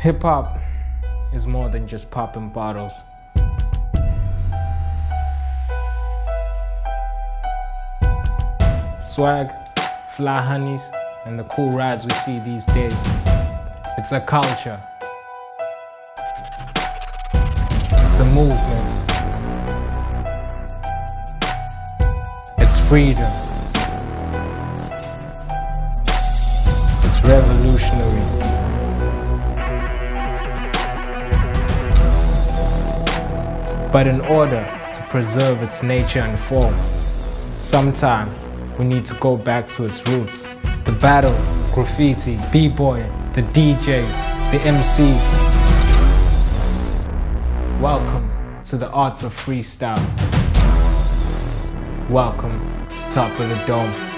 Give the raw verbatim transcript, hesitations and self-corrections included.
Hip-hop is more than just popping bottles. Swag, fly honeys, and the cool rides we see these days. It's a culture. It's a movement. It's freedom. It's revolutionary. But in order to preserve its nature and form, sometimes we need to go back to its roots. The battles, graffiti, b-boy, the D Js, the M Cs. Welcome to the arts of freestyle. Welcome to Top of the Dome.